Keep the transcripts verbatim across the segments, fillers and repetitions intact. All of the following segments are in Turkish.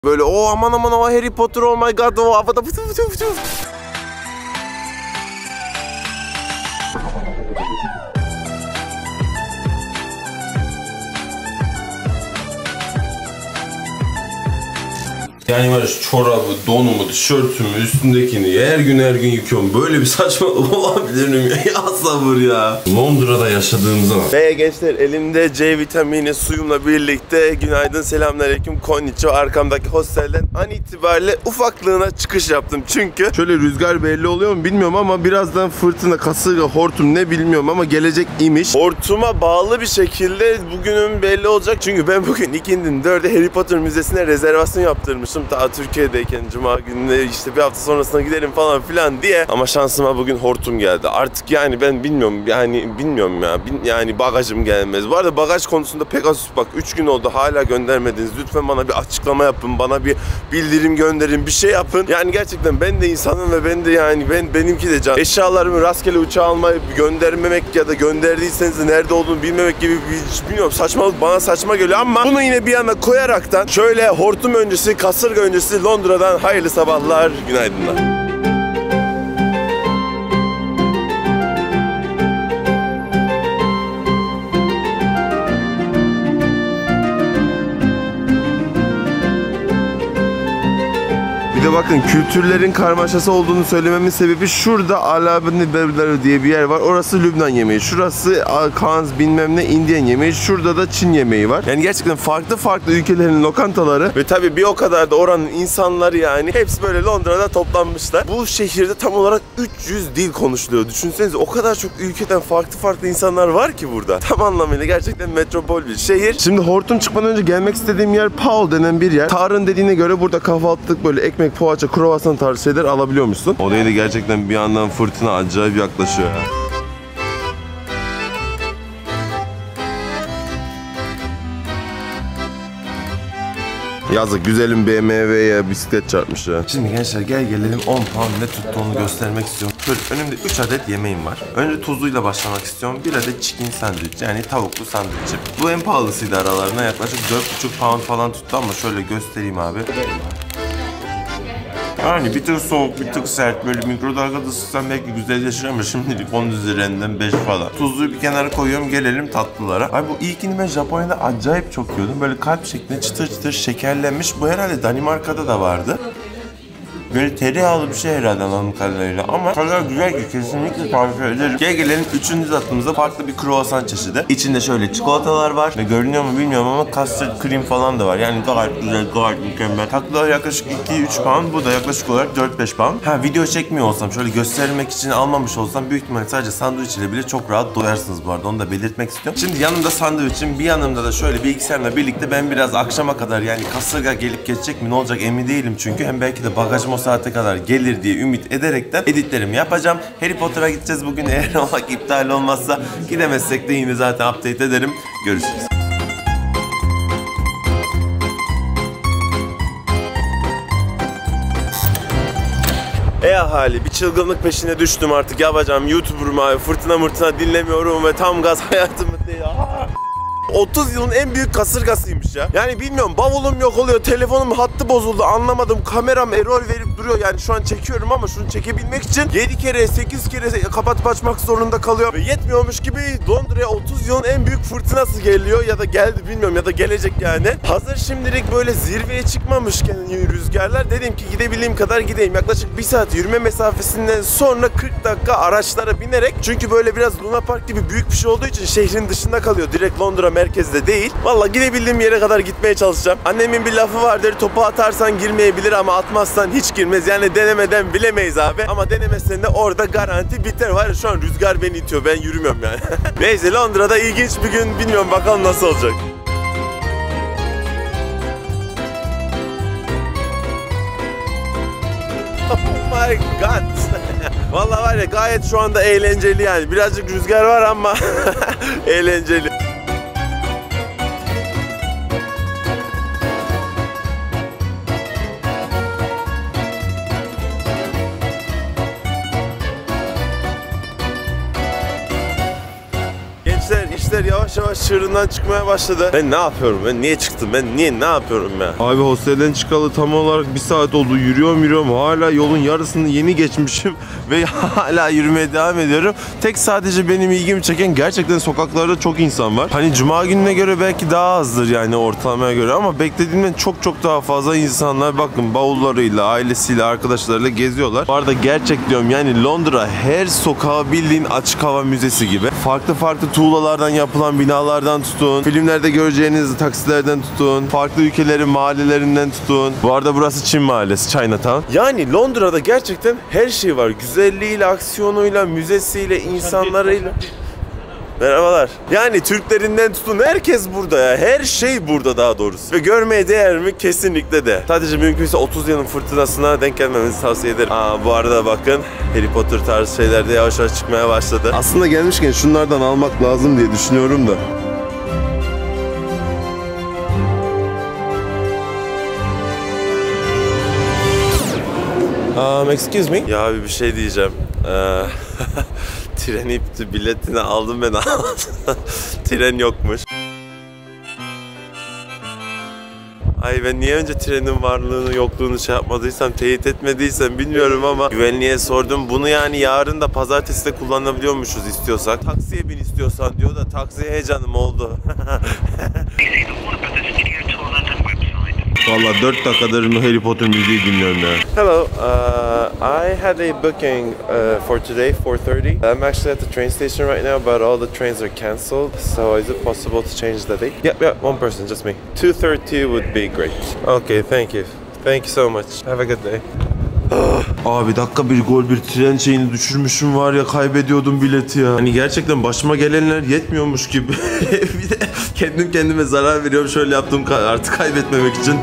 Böyle o aman aman o Harry Potter, oh my god, o havada fıtı fıtı fıtı. Yani var şu çorabı, donumu, tişörtümü, üstündekini her gün her gün yıkıyorum. Böyle bir saçmalık olabilir mi ya? Ya sabır ya. Londra'da yaşadığım zaman. Ve gençler elimde C vitamini suyumla birlikte günaydın, selamünaleyküm, konnichiwa. Arkamdaki hostelden an itibariyle ufaklığına çıkış yaptım. Çünkü şöyle rüzgar belli oluyor mu bilmiyorum ama birazdan fırtına, kasırga, hortum ne bilmiyorum ama gelecek imiş. Hortuma bağlı bir şekilde bugünüm belli olacak. Çünkü ben bugün ikindin dörde Harry Potter Müzesi'ne rezervasyon yaptırmışım. Daha Türkiye'deyken cuma gününe işte bir hafta sonrasına gidelim falan filan diye. Ama şansıma bugün hortum geldi. Artık yani ben bilmiyorum yani bilmiyorum ya. Bin, yani bagajım gelmez. Bu arada bagaj konusunda Pegasus bak üç gün oldu hala göndermediniz. Lütfen bana bir açıklama yapın. Bana bir bildirim gönderin. Bir şey yapın. Yani gerçekten ben de insanım ve ben de yani ben benimki de can. Eşyalarımı rastgele uçağa almayı göndermemek ya da gönderdiyseniz de nerede olduğunu bilmemek gibi bir bilmiyorum saçmalık bana saçma geliyor ama bunu yine bir yana koyaraktan şöyle hortum öncesi, kasırga öncesi Londra'dan hayırlı sabahlar, günaydınlar. Bir de bakın kültürlerin karmaşası olduğunu söylememin sebebi şurada Alabini Berber diye bir yer var. Orası Lübnan yemeği. Şurası Kanz bilmem ne Indian yemeği. Şurada da Çin yemeği var. Yani gerçekten farklı farklı ülkelerin lokantaları ve tabii bir o kadar da oranın insanları yani hepsi böyle Londra'da toplanmışlar. Bu şehirde tam olarak üç yüz dil konuşuluyor. Düşünsenize o kadar çok ülkeden farklı farklı insanlar var ki burada. Tam anlamıyla gerçekten metropol bir şehir. Şimdi hortum çıkmadan önce gelmek istediğim yer Paul denen bir yer. Tarık'ın dediğine göre burada kahvaltılık böyle ekmek, poğaça, kruvasan tarzı şeyler alabiliyormuşsun. Odaya da gerçekten bir yandan fırtına acayip yaklaşıyor ya. Yazık güzelim B M W'ye bisiklet çarpmış ya. Şimdi gençler gel gelelim on pound ne tuttuğunu göstermek istiyorum. Şöyle önümde üç adet yemeğim var. Önce tuzluyla başlamak istiyorum. Bir adet chicken sandviç yani tavuklu sandviçim. Bu en pahalısıydı aralarına yaklaşık dört buçuk pound falan tuttu ama şöyle göstereyim abi. Yani bir tık soğuk, bir tık sert, böyle mikrodalgada ısıtsam belki güzelleşir ama şimdilik onun üzerinden beş falan. Tuzluyu bir kenara koyuyorum, gelelim tatlılara. Ay bu ilkini ben Japonya'da acayip çok yiyordum. Böyle kalp şeklinde çıtır çıtır şekerlenmiş. Bu herhalde Danimarka'da da vardı. Böyle tereyağlı bir şey herhalde anladığım kadarıyla ama kadar güzel ki kesinlikle tavsiye ederim. Gel gelelim üçüncü tatlımıza farklı bir kruvasan çeşidi. İçinde şöyle çikolatalar var ve görünüyor mu bilmiyorum ama custard cream falan da var. Yani gayet güzel, gayet mükemmel. Tatlılar yaklaşık iki üç pound, bu da yaklaşık olarak dört beş pound. Ha video çekmiyor olsam, şöyle göstermek için almamış olsam büyük ihtimalle sadece sandviç ile bile çok rahat doyarsınız bu arada. Onu da belirtmek istiyorum. Şimdi yanımda sandviçim, bir yanımda da şöyle bilgisayarla birlikte ben biraz akşama kadar yani kasırga gelip geçecek mi ne olacak emin değilim çünkü hem belki de bagajım o saate kadar gelir diye ümit ederekten editlerimi yapacağım. Harry Potter'a gideceğiz bugün eğer olmak iptal olmazsa, gidemezsek de yine zaten update ederim. Görüşürüz. Ey ahali, bir çılgınlık peşine düştüm artık, yapacağım YouTuber'ım abi, fırtına mırtına dinlemiyorum ve tam gaz hayatımı değil. otuz yılın en büyük kasırgasıymış ya. Yani bilmiyorum, bavulum yok oluyor, telefonum hattı bozuldu, anlamadım, kameram error verip duruyor. Yani şu an çekiyorum ama şunu çekebilmek için yedi kere sekiz kere kapatıp açmak zorunda kalıyor. Ve yetmiyormuş gibi Londra'ya otuz yılın en büyük fırtınası geliyor ya da geldi bilmiyorum ya da gelecek yani. Hazır şimdilik böyle zirveye çıkmamışken rüzgarlar, dedim ki gidebildiğim kadar gideyim. Yaklaşık bir saat yürüme mesafesinden sonra kırk dakika araçlara binerek, çünkü böyle biraz Luna Park gibi büyük bir şey olduğu için şehrin dışında kalıyor. Direkt Londra merkezde değil. Vallahi gidebildiğim yere kadar gitmeye çalışacağım. Annemin bir lafı vardır, topu atarsan girmeyebilir ama atmazsan hiç girmez. Yani denemeden bilemeyiz abi. Ama denemezsen de orada garanti biter. Var ya şu an rüzgar beni itiyor, ben yürümüyorum yani. Neyse, Londra'da ilginç bir gün, bilmiyorum bakalım nasıl olacak. Oh my god. Vallahi var ya gayet şu anda eğlenceli yani. Birazcık rüzgar var ama eğlenceli. İşler yavaş yavaş yavaş çığırından çıkmaya başladı. Ben ne yapıyorum? Ben niye çıktım? Ben niye ne yapıyorum ya? Abi hostelden çıkalı tam olarak bir saat oldu. Yürüyorum yürüyorum. Hala yolun yarısını yeni geçmişim ve hala yürümeye devam ediyorum. Tek sadece benim ilgimi çeken gerçekten sokaklarda çok insan var. Hani cuma gününe göre belki daha azdır yani ortalamaya göre ama beklediğimden çok çok daha fazla insanlar bakın bavullarıyla, ailesiyle, arkadaşlarıyla geziyorlar. Bu arada gerçek diyorum yani Londra her sokağı bildiğin açık hava müzesi gibi. Farklı farklı tuğlalardan yapılan binalardan tutun, filmlerde göreceğiniz taksilerden tutun, farklı ülkelerin mahallelerinden tutun. Bu arada burası Çin mahallesi, Chinatown. Yani Londra'da gerçekten her şey var. Güzelliğiyle, aksiyonuyla, müzesiyle, insanlarıyla. Merhabalar. Yani Türklerinden tutun herkes burada ya. Her şey burada daha doğrusu. Ve görmeye değer mi? Kesinlikle de. Sadece mümkünse otuz yılın fırtınasına denk gelmemizi tavsiye ederim. Aa, bu arada bakın Harry Potter tarzı şeyler de yavaş yavaş çıkmaya başladı. Aslında gelmişken şunlardan almak lazım diye düşünüyorum da. Um, excuse me. Ya abi bir şey diyeceğim. Ee, tren ipti, biletini aldım ben aldım. Tren yokmuş. Ay ben niye önce trenin varlığını yokluğunu şey yapmadıysam, teyit etmediysem bilmiyorum ama güvenliğe sordum. Bunu yani yarın da pazartesi de kullanabiliyormuşuz istiyorsak. Taksiye bin istiyorsan diyor da taksiye heyecanım oldu. Vallahi dört dakikadır Harry Potter müziği dinliyorum ya. Hello, uh, I had a booking uh, for today, four thirty. I'm actually at the train station right now, but all the trains are cancelled. So is it possible to change the date? Yep, yep, one person, just me. two thirty would be great. Okay, thank you. Thank you so much. Have a good day. Abi dakika bir gol bir tren şeyini düşürmüşüm var ya, kaybediyordum bileti ya. Hani gerçekten başıma gelenler yetmiyormuş gibi. Bir de kendim kendime zarar veriyorum şöyle yaptım artık kaybetmemek için.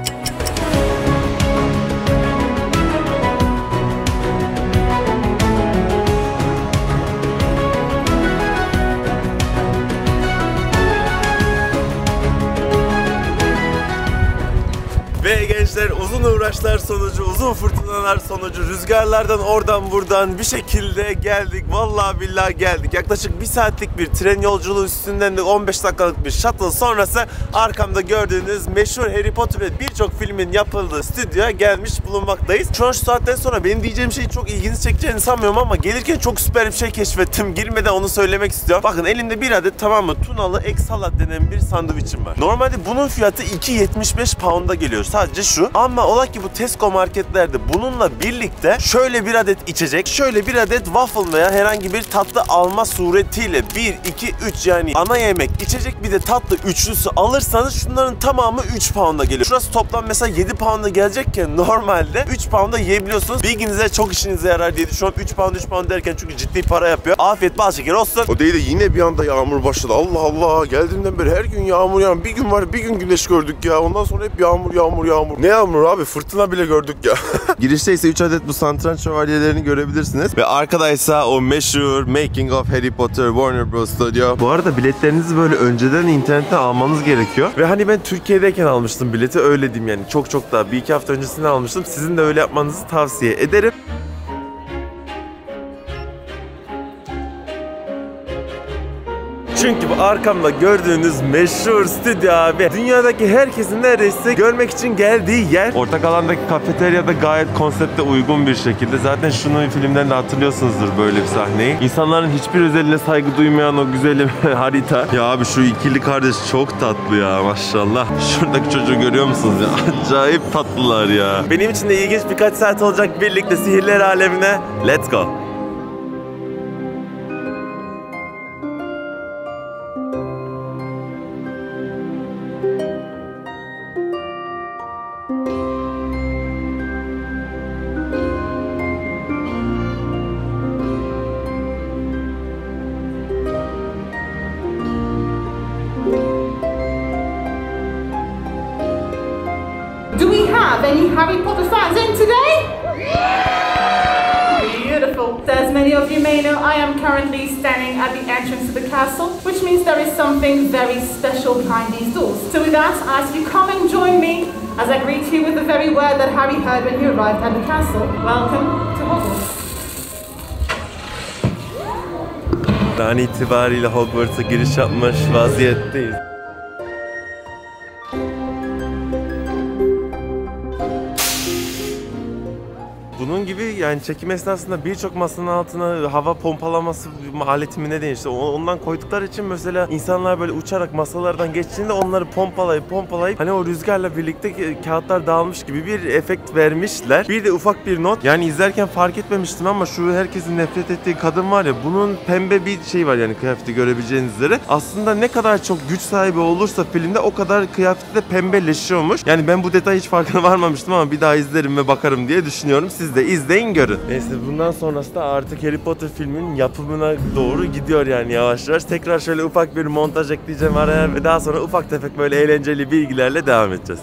Ve gençler uzun uğraşlar sonucu, uzun fırtınalar sonucu, rüzgarlardan oradan buradan bir şekilde geldik. Vallahi billahi geldik. Yaklaşık bir saatlik bir tren yolculuğu üstünden de on beş dakikalık bir shuttle sonrası arkamda gördüğünüz meşhur Harry Potter ve birçok filmin yapıldığı stüdyoya gelmiş bulunmaktayız. Şu an şu saatten sonra benim diyeceğim şeyi çok ilginizi çekeceğini sanmıyorum ama gelirken çok süper bir şey keşfettim. Girmeden onu söylemek istiyorum. Bakın elimde bir adet tamam mı tunalı egg salad denen bir sandviçim var. Normalde bunun fiyatı iki yetmiş beş pound'a geliyor. Sadece şu. Ama ola ki bu Tesco marketlerde bununla birlikte şöyle bir adet içecek, şöyle bir adet waffle veya herhangi bir tatlı alma suretiyle bir, iki, üç yani ana yemek, içecek bir de tatlı üçlüsü alırsanız şunların tamamı üç pound'a geliyor. Şurası toplam mesela yedi pound'a gelecekken normalde üç pound'a yiyebiliyorsunuz. Bilginize çok işinize yarar diye düşünüyorum. üç pound üç pound derken çünkü ciddi para yapıyor. Afiyet bal şeker olsun. O değil de yine bir anda yağmur başladı. Allah Allah. Geldiğimden beri her gün yağmur yağmur. Bir gün var bir gün güneş gördük ya. Ondan sonra hep yağmur yağmur yağmur. Ne yağmur abi? Fırtına bile gördük ya. Girişte ise üç adet bu satranç şövalyelerini görebilirsiniz. Ve arkadaysa o meşhur Making of Harry Potter Warner Bros. Studio. Bu arada biletlerinizi böyle önceden internetten almanız gerekiyor. Ve hani ben Türkiye'deyken almıştım bileti, öyle diyeyim yani. Çok çok daha bir iki hafta öncesinde almıştım. Sizin de öyle yapmanızı tavsiye ederim. Çünkü bu arkamda gördüğünüz meşhur stüdyo abi dünyadaki herkesin neredeyse görmek için geldiği yer. Ortak alandaki kafeteryada gayet konsepte uygun bir şekilde. Zaten şunu filmden de hatırlıyorsunuzdur böyle bir sahneyi. İnsanların hiçbir özelliğine saygı duymayan o güzelim harita. Ya abi şu ikili kardeş çok tatlı ya maşallah. Şuradaki çocuğu görüyor musunuz ya? Acayip tatlılar ya. Benim için de ilginç birkaç saat olacak birlikte sihirler alemine. Let's go. Do we have any Harry Potter fans in today? Beautiful. So as many of you may know, I am currently standing at the entrance to the castle, which means there is something very special behind these doors. So with that, I ask you come and join me as I greet you with the very word that Harry heard when he arrived at the castle. Welcome to Hogwarts. an itibariyle Hogwarts'a giriş yapmış vaziyetteyiz. Bunun gibi yani çekim esnasında birçok masanın altına hava pompalaması aleti mi ne denir işte ondan koydukları için mesela insanlar böyle uçarak masalardan geçtiğinde onları pompalayıp pompalayıp hani o rüzgarla birlikte kağıtlar dağılmış gibi bir efekt vermişler. Bir de ufak bir not, yani izlerken fark etmemiştim ama şu herkesin nefret ettiği kadın var ya, bunun pembe bir şey var yani kıyafeti görebileceğiniz üzere. Aslında ne kadar çok güç sahibi olursa filmde o kadar kıyafeti de pembeleşiyormuş. Yani ben bu detaya hiç farkına varmamıştım ama bir daha izlerim ve bakarım diye düşünüyorum. Siz de izleyin görün. Neyse bundan sonrası da artık Harry Potter filminin yapımına doğru gidiyor yani yavaş yavaş. Tekrar şöyle ufak bir montaj ekleyeceğim araya ve daha sonra ufak tefek böyle eğlenceli bilgilerle devam edeceğiz.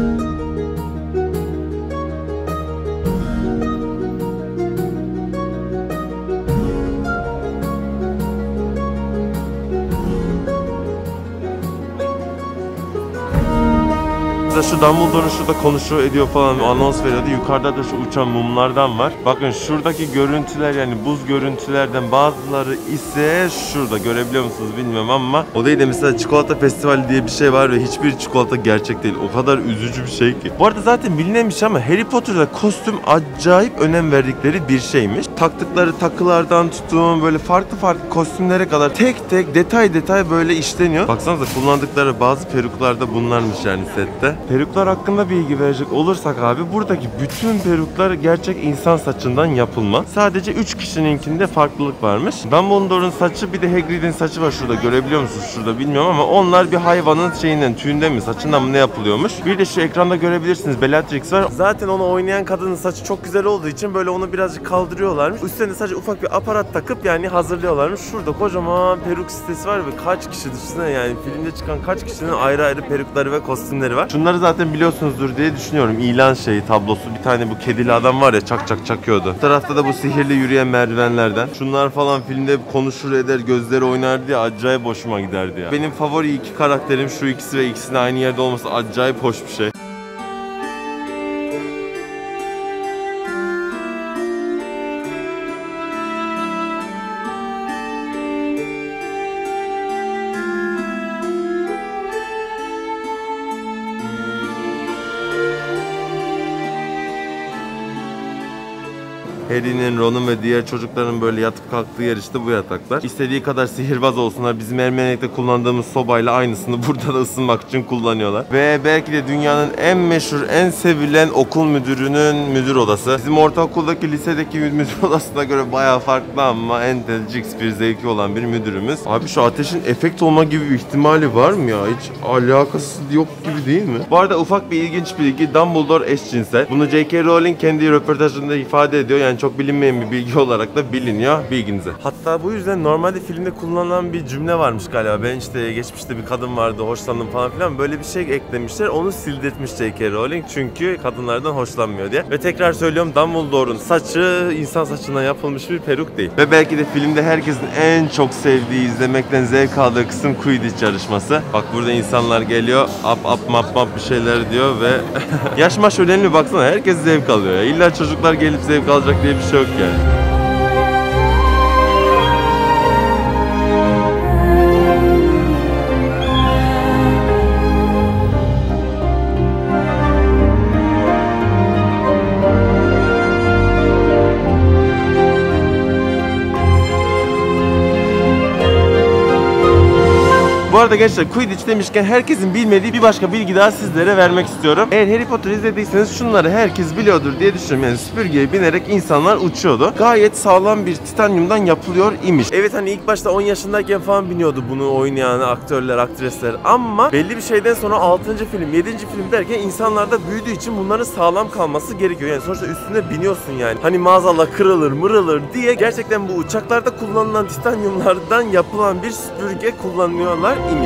Şu Dumbledore'un şurada konuşuyor ediyor falan anons veriyordu. Yukarıda da şu uçan mumlardan var. Bakın şuradaki görüntüler yani buz görüntülerden bazıları ise şurada görebiliyor musunuz bilmiyorum ama o değil de mesela çikolata festivali diye bir şey var ve hiçbir çikolata gerçek değil. O kadar üzücü bir şey ki. Bu arada zaten bilinmemiş ama Harry Potter'da kostüm acayip önem verdikleri bir şeymiş. Taktıkları takılardan tutun böyle farklı farklı kostümlere kadar tek tek detay detay böyle işleniyor. Baksanıza kullandıkları bazı peruklarda bunlarmış yani sette. Peruklar hakkında bilgi verecek olursak abi buradaki bütün peruklar gerçek insan saçından yapılma. Sadece üç kişininkinde farklılık varmış. Dumbledore'un saçı bir de Hagrid'in saçı var şurada görebiliyor musunuz şurada bilmiyorum ama onlar bir hayvanın şeyinden tüyünden mi saçından mı ne yapılıyormuş. Bir de şu ekranda görebilirsiniz Bellatrix var. Zaten onu oynayan kadının saçı çok güzel olduğu için böyle onu birazcık kaldırıyorlarmış. Üstüne sadece ufak bir aparat takıp yani hazırlıyorlarmış. Şurada kocaman peruk sitesi var ve kaç kişi düşünsene yani filmde çıkan kaç kişinin ayrı ayrı perukları ve kostümleri var. Şunları zaten biliyorsunuzdur diye düşünüyorum. İlan şeyi tablosu. Bir tane bu kedili adam var ya çak çak çakıyordu. Bu tarafta da bu sihirli yürüyen merdivenlerden. Şunlar falan filmde konuşur eder, gözleri oynar diye acayip hoşuma giderdi ya. Benim favori iki karakterim şu ikisi ve ikisinin aynı yerde olması acayip hoş bir şey. Harry'nin, Ron'un ve diğer çocukların böyle yatıp kalktığı yer işte bu yataklar. İstediği kadar sihirbaz olsunlar. Bizim Ermenek'te kullandığımız sobayla aynısını burada da ısınmak için kullanıyorlar. Ve belki de dünyanın en meşhur, en sevilen okul müdürünün müdür odası. Bizim ortaokuldaki, lisedeki müdür odasına göre bayağı farklı ama entelcix bir zevki olan bir müdürümüz. Abi şu ateşin efekt olma gibi bir ihtimali var mı ya? Hiç alakası yok gibi değil mi? Bu arada ufak bir ilginç bilgi. Dumbledore eşcinsel. Bunu J K Rowling kendi röportajında ifade ediyor. Yani çok bilinmeyen bir bilgi olarak da biliniyor bilginize. Hatta bu yüzden normalde filmde kullanılan bir cümle varmış galiba. Ben işte geçmişte bir kadın vardı hoşlandım falan filan böyle bir şey eklemişler. Onu sildirtmiş J K Rowling çünkü kadınlardan hoşlanmıyor diye. Ve tekrar söylüyorum Dumbledore'un saçı insan saçından yapılmış bir peruk değil. Ve belki de filmde herkesin en çok sevdiği, izlemekten zevk aldığı kısım Quidditch yarışması. Bak burada insanlar geliyor ap ap map map bir şeyler diyor ve yaş maş önemli baksana herkes zevk alıyor ya. İlla çocuklar gelip zevk alacak diye bir şey yok yani. Bu arada gençler Quidditch demişken herkesin bilmediği bir başka bilgi daha sizlere vermek istiyorum. Eğer Harry Potter izlediyseniz şunları herkes biliyordur diye düşünüyorum. Yani süpürgeye binerek insanlar uçuyordu. Gayet sağlam bir titanyumdan yapılıyor imiş. Evet hani ilk başta on yaşındayken falan biniyordu bunu oynayan aktörler, aktrisler. Ama belli bir şeyden sonra altıncı film, yedinci film derken insanlar da büyüdüğü için bunların sağlam kalması gerekiyor. Yani sonuçta üstüne biniyorsun yani. Hani maazallah kırılır mırılır diye gerçekten bu uçaklarda kullanılan titanyumlardan yapılan bir süpürge kullanıyorlar imiş.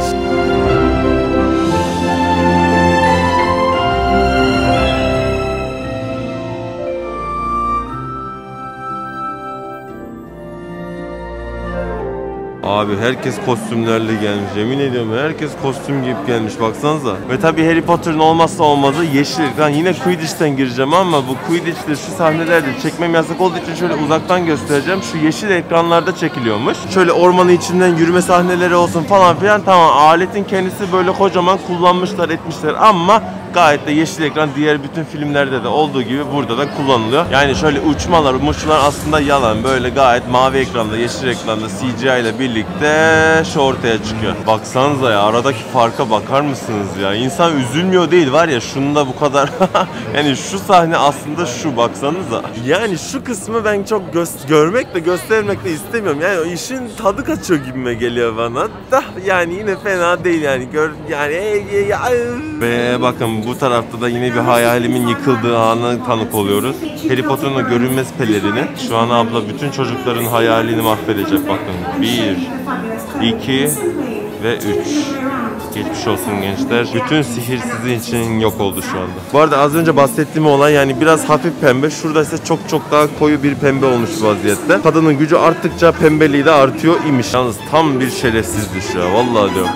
Abi herkes kostümlerle gelmiş. Yemin ediyorum herkes kostüm giyip gelmiş. Baksanıza. Ve tabii Harry Potter'ın olmazsa olmazı yeşil ekran. Yine Quidditch'ten gireceğim ama bu Quidditch'te şu sahnelerde çekmem yasak olduğu için şöyle uzaktan göstereceğim. Şu yeşil ekranlarda çekiliyormuş. Şöyle ormanın içinden yürüme sahneleri olsun falan filan. Tamam, aletin kendisi böyle kocaman kullanmışlar etmişler ama gayet de yeşil ekran diğer bütün filmlerde de olduğu gibi burada da kullanılıyor. Yani şöyle uçmalar, uçmalar aslında yalan. Böyle gayet mavi ekranda, yeşil ekranda C G I ile birlikte şu ortaya çıkıyor. Baksanıza ya, aradaki farka bakar mısınız ya? İnsan üzülmüyor değil var ya, şunda bu kadar. Yani şu sahne aslında şu, baksanıza. Yani şu kısmı ben çok gö- görmek de göstermek de istemiyorum. Yani o işin tadı kaçıyor gibime geliyor bana. Da yani yine fena değil yani. Gör yani ve bakın bu tarafta da yine bir hayalimin yıkıldığı ana tanık oluyoruz. Harry Potter'ın görünmez pelerini. Şu an abla bütün çocukların hayalini mahvedecek bakın. Bir, iki ve üç. Geçmiş olsun gençler. Bütün sihir sizin için yok oldu şu anda. Bu arada az önce bahsettiğim olan yani biraz hafif pembe. Şurada ise çok çok daha koyu bir pembe olmuş vaziyette. Kadının gücü arttıkça pembeliği de artıyor imiş. Yalnız tam bir şerefsiz düş ya. Vallahi diyorum.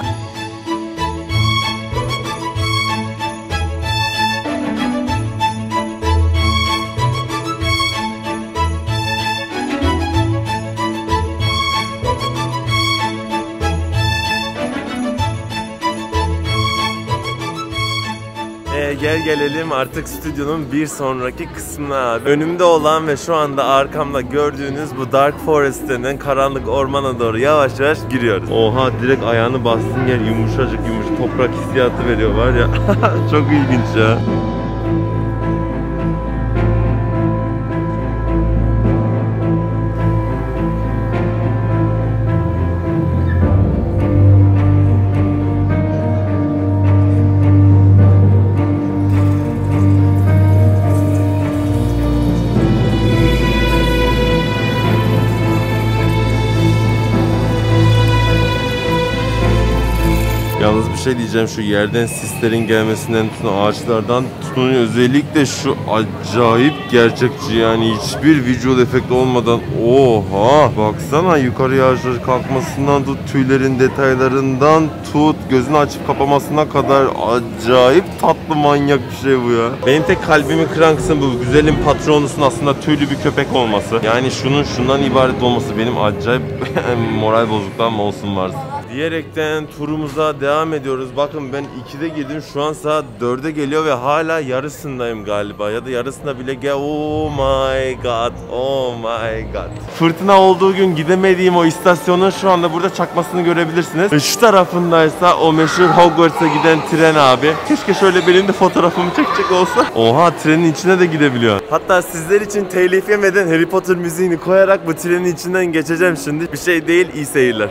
Gel gelelim artık stüdyonun bir sonraki kısmına. Önümde olan ve şu anda arkamda gördüğünüz bu Dark Forest denen karanlık ormana doğru yavaş yavaş giriyoruz. Oha, direkt ayağını bastığın yer yumuşacık yumuşacık toprak hissiyatı veriyor var ya. Çok ilginç ya. Yalnız bir şey diyeceğim, şu yerden sislerin gelmesinden tutun, ağaçlardan tutun, özellikle şu acayip gerçekçi yani hiçbir visual efekt olmadan, oha baksana, yukarı ağaçları kalkmasından tut, tüylerin detaylarından tut, gözünü açıp kapamasına kadar acayip tatlı manyak bir şey bu ya. Benim tek kalbimi kıran kısım bu güzelim patronusun aslında tüylü bir köpek olması. Yani şunun şundan ibaret olması benim acayip moral bozukluğum olsun varsa. Diyerekten turumuza devam ediyoruz. Bakın ben ikide girdim, şu an saat dörde geliyor ve hala yarısındayım galiba. Ya da yarısında bile gel. Oh my god, oh my god. Fırtına olduğu gün gidemediğim o istasyonun şu anda burada çakmasını görebilirsiniz. Ve şu tarafındaysa o meşhur Hogwarts'a giden tren abi. Keşke şöyle benim de fotoğrafımı çekecek olsa. Oha, trenin içine de gidebiliyor. Hatta sizler için telif yemeden Harry Potter müziğini koyarak bu trenin içinden geçeceğim şimdi. Bir şey değil, iyi seyirler.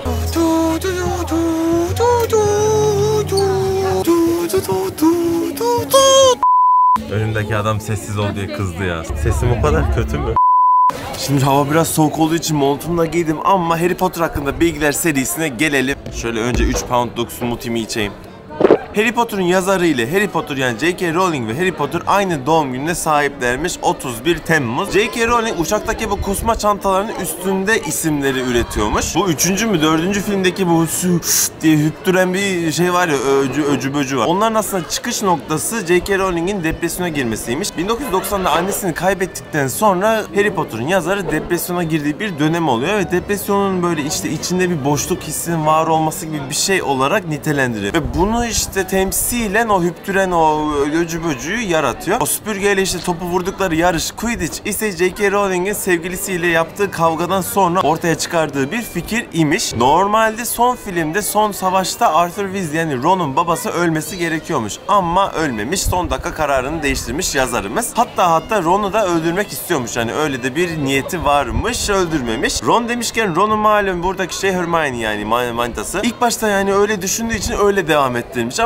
Önümdeki adam sessiz ol diye kızdı ya. Sesim o kadar kötü mü? Şimdi hava biraz soğuk olduğu için montumla giydim ama Harry Potter hakkında bilgiler serisine gelelim. Şöyle önce üç poundluk smoothie'mi içeyim. Harry Potter'ın yazarı ile Harry Potter yani J K Rowling ve Harry Potter aynı doğum gününe sahiplermiş, otuz bir Temmuz. J K Rowling uçaktaki bu kusma çantalarının üstünde isimleri üretiyormuş. Bu üçüncü mü dördüncü filmdeki bu diye hüptüren bir şey var ya, öcü, öcü böcü var. Onların aslında çıkış noktası J K Rowling'in depresyona girmesiymiş. bin dokuz yüz doksan'da annesini kaybettikten sonra Harry Potter'ın yazarı depresyona girdiği bir dönem oluyor ve depresyonun böyle işte içinde bir boşluk hissinin var olması gibi bir şey olarak nitelendiriyor. Ve bunu işte temsilen o hüptüren o öcü böcüyü yaratıyor. O süpürgeyle işte topu vurdukları yarış Quidditch ise J K Rowling'in sevgilisiyle yaptığı kavgadan sonra ortaya çıkardığı bir fikir imiş. Normalde son filmde son savaşta Arthur Weasley yani Ron'un babası ölmesi gerekiyormuş ama ölmemiş. Son dakika kararını değiştirmiş yazarımız. Hatta hatta Ron'u da öldürmek istiyormuş. Yani öyle de bir niyeti varmış, öldürmemiş. Ron demişken Ron'un malum buradaki şey Hermione yani manitası. İlk başta yani öyle düşündüğü için öyle devam ettirmiş ama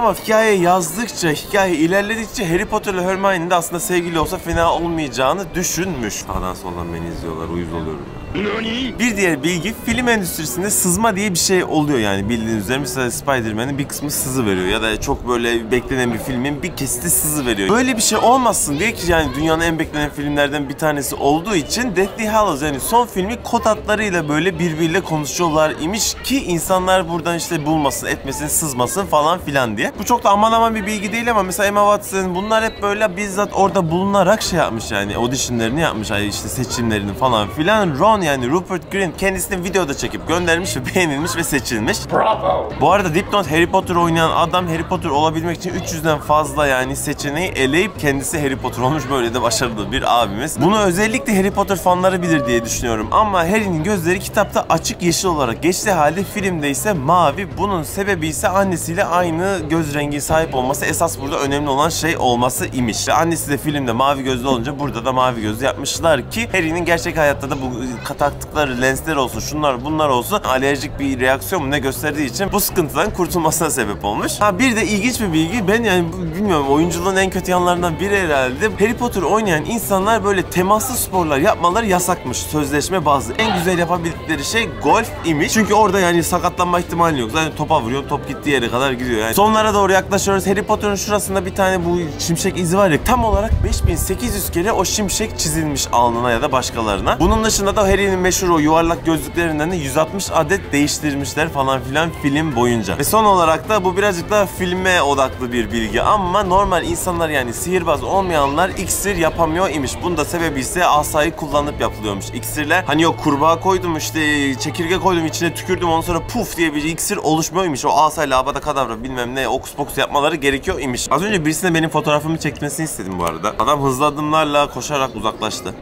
ama hikaye yazdıkça, hikaye ilerledikçe Harry Potter'la Hermione de aslında sevgili olsa fena olmayacağını düşünmüş. Sağdan soldan beni izliyorlar, uyuz oluyorum ya. Bir diğer bilgi, film endüstrisinde sızma diye bir şey oluyor yani bildiğiniz üzere. Mesela Spider-Man'in bir kısmı sızı veriyor ya da çok böyle beklenen bir filmin bir kesiti sızı veriyor. Böyle bir şey olmasın diye ki yani dünyanın en beklenen filmlerden bir tanesi olduğu için Deathly Hallows yani son filmi kod adlarıyla böyle birbiriyle konuşuyorlar imiş ki insanlar buradan işte bulmasın, etmesin, sızmasın falan filan diye. Bu çok da aman aman bir bilgi değil ama mesela Emma Watson bunlar hep böyle bizzat orada bulunarak şey yapmış yani auditionlarını yapmış, yani işte seçimlerini falan filan. Ron yani Rupert Grint kendisini videoda çekip göndermiş ve beğenilmiş ve seçilmiş. Bravo. Bu arada dipnot, Harry Potter oynayan adam Harry Potter olabilmek için üç yüzden fazla yani seçeneği eleyip kendisi Harry Potter olmuş, böyle de başarılı bir abimiz. Bunu özellikle Harry Potter fanları bilir diye düşünüyorum ama Harry'nin gözleri kitapta açık yeşil olarak geçtiği halde filmde ise mavi. Bunun sebebi ise annesiyle aynı göz rengi sahip olması, esas burada önemli olan şey olması imiş. Ve annesi de filmde mavi gözlü olunca burada da mavi gözlü yapmışlar ki Harry'nin gerçek hayatta da bu taktıkları lensler olsun, şunlar bunlar olsun alerjik bir reaksiyon mu ne gösterdiği için bu sıkıntıdan kurtulmasına sebep olmuş. Ha bir de ilginç bir bilgi, ben yani bilmiyorum oyunculuğun en kötü yanlarından biri herhalde. Harry Potter oynayan insanlar böyle temaslı sporlar yapmaları yasakmış sözleşme bazı. En güzel yapabildikleri şey golf imiş. Çünkü orada yani sakatlanma ihtimali yok. Zaten topa vuruyor, top gittiği yere kadar gidiyor. Yani sonlara doğru yaklaşıyoruz. Harry Potter'ın şurasında bir tane bu şimşek izi var ya, tam olarak beş bin sekiz yüz kere o şimşek çizilmiş alnına ya da başkalarına. Bunun dışında da Harry'nin meşhur o yuvarlak gözlüklerinden de yüz altmış adet değiştirmişler falan filan film boyunca. Ve son olarak da bu birazcık daha filme odaklı bir bilgi ama normal insanlar yani sihirbaz olmayanlar iksir yapamıyor imiş. Bunun da sebebi ise asayı kullanıp yapılıyormuş iksirler. Hani yok kurbağa koydum işte çekirge koydum içine tükürdüm ondan sonra puf diye bir iksir oluşmuyormuş. O asayla abada kadavra bilmem ne okus pokus yapmaları gerekiyor imiş. Az önce birisine benim fotoğrafımı çekmesini istedim bu arada. Adam hızlı adımlarla koşarak uzaklaştı.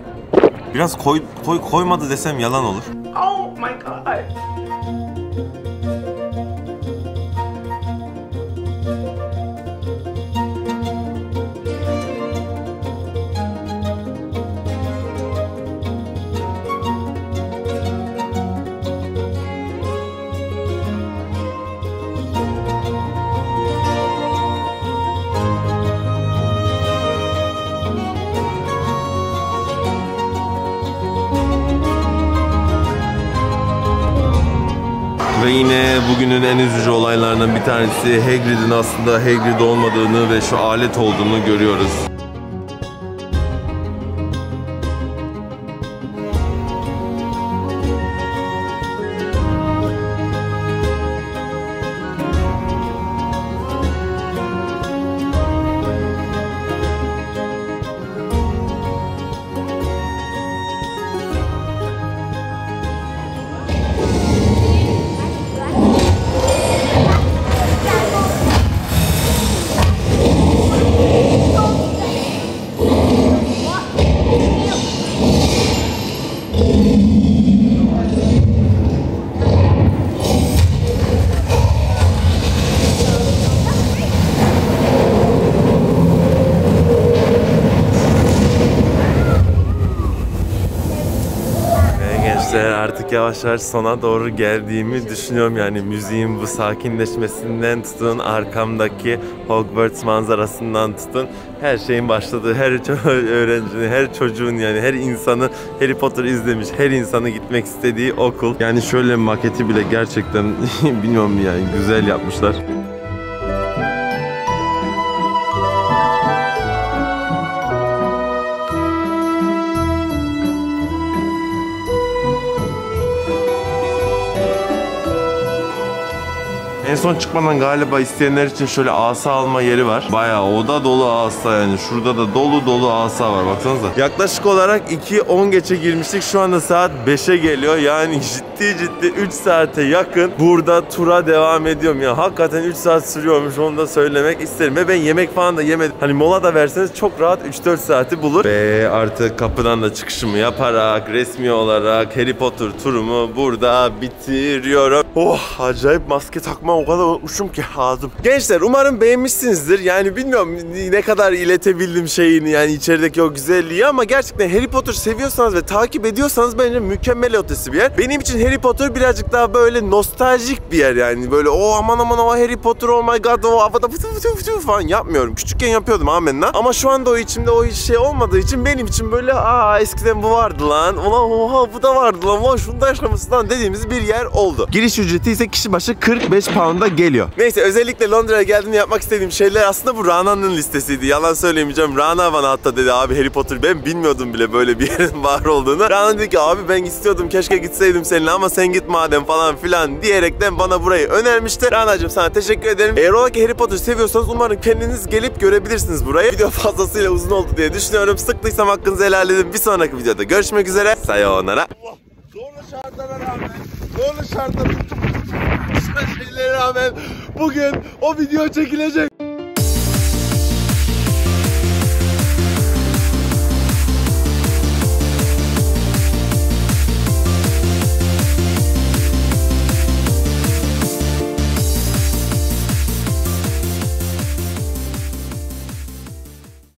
Biraz koy, koy, koymadı desem yalan olur. Oh my god. Ve yine bugünün en üzücü olaylarından bir tanesi Hagrid'in aslında Hagrid olmadığını ve şu alet olduğunu görüyoruz. Artık yavaş yavaş sona doğru geldiğimi düşünüyorum yani müziğin bu sakinleşmesinden tutun, arkamdaki Hogwarts manzarasından tutun, her şeyin başladığı, her öğrencinin, her çocuğun yani her insanı Harry Potter izlemiş, her insanı gitmek istediği okul. Yani şöyle maketi bile gerçekten bilmiyorum yani güzel yapmışlar. En son çıkmadan galiba isteyenler için şöyle asa alma yeri var. Bayağı oda dolu asa yani. Şurada da dolu dolu asa var baksanıza. Yaklaşık olarak iki on geçe girmiştik. Şu anda saat beşe geliyor. Yani ciddi ciddi üç saate yakın burada tura devam ediyorum ya. Hakikaten üç saat sürüyormuş, onu da söylemek isterim. Ve ben yemek falan da yemedim. Hani mola da verseniz çok rahat üç dört saati bulur. Ve artık kapıdan da çıkışımı yaparak resmi olarak Harry Potter turumu burada bitiriyorum. Oh, acayip maske takma o kadar unutmuşum ki ağzım. Gençler umarım beğenmişsinizdir. Yani bilmiyorum ne kadar iletebildim şeyini yani içerideki o güzelliği ama gerçekten Harry Potter seviyorsanız ve takip ediyorsanız bence mükemmel ötesi bir yer. Benim için Harry Potter birazcık daha böyle nostaljik bir yer yani. Böyle o aman aman o Harry Potter, oh my god, o havada fıtı fıtı fıtı falan yapmıyorum. Küçükken yapıyordum amenna. Ama şu anda o içimde o şey olmadığı için benim için böyle aa eskiden bu vardı lan. Ulan oha bu da vardı lan. Ulan şunu da yaşamışsın lan dediğimiz bir yer oldu. Giriş ücreti ise kişi başı kırk beş pound'a geliyor. Neyse, özellikle Londra'ya geldiğimde yapmak istediğim şeyler aslında bu Rana'nın listesiydi. Yalan söylemeyeceğim. Rana bana hatta dedi abi Harry Potter, ben bilmiyordum bile böyle bir yerin var olduğunu. Rana dedi ki abi ben istiyordum, keşke gitseydim seninle ama sen git madem falan filan diyerekten bana burayı önermişti. Rana'cığım sana teşekkür ederim. Eğer ola ki Harry Potter seviyorsanız umarım kendiniz gelip görebilirsiniz burayı. Video fazlasıyla uzun oldu diye düşünüyorum. Sıktıysam hakkınızı helal edin. Bir sonraki videoda görüşmek üzere. Sayonara. Allah, zorlu şartlara rağmen, zorlu şartlara şeylere rağmen bugün o video çekilecek.